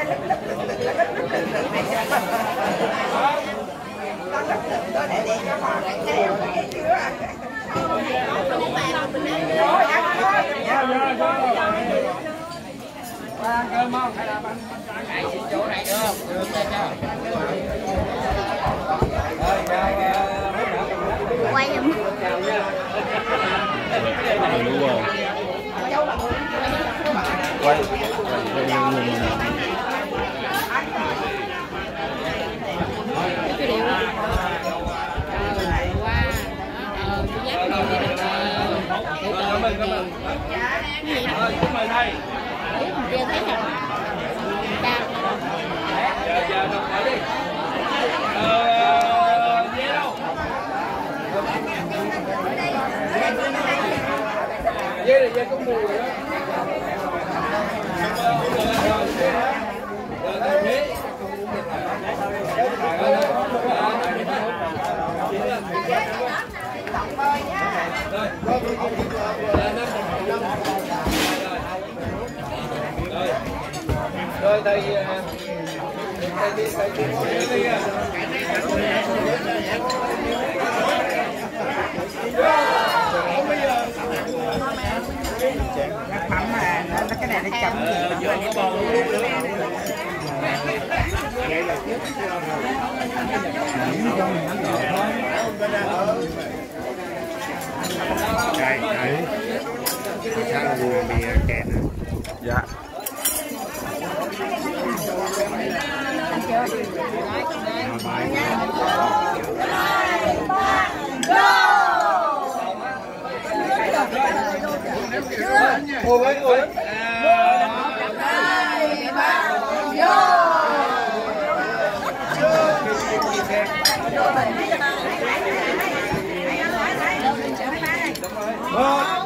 Cơm không? Hay là bạn xin chỗ này được không? Được chưa? Quay em. Đúng rồi. Quay. Cảm ơn thầy. Giờ thấy hả? Giờ đọc lại đi. Về đâu? Về có mùi rồi đó. Rồi thầy Nước mắm mà nó cái này nó chấm Đây, đấy. Sao là vừa bị kẹt hả? Dạ. Vô.